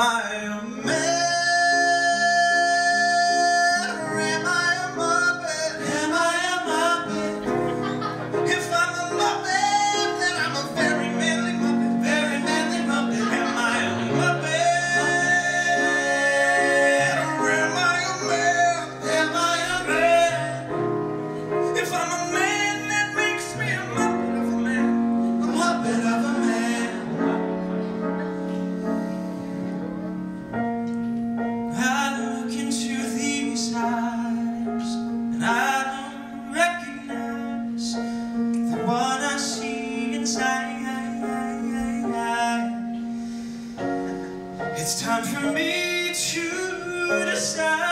I a man? Or am I a Muppet? Am I a Muppet? If I'm a Muppet, then I'm a very manly Muppet. Very manly Muppet. Am I a Muppet? Or am I a man? Am I a man? If I'm a man, that makes me a Muppet of a man. A Muppet of a man. I look into these eyes, and I don't recognize the one I see inside. It's time for me to decide.